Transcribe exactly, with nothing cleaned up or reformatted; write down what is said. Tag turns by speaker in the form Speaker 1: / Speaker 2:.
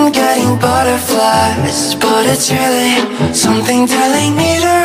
Speaker 1: I'm getting butterflies, but it's really something telling me to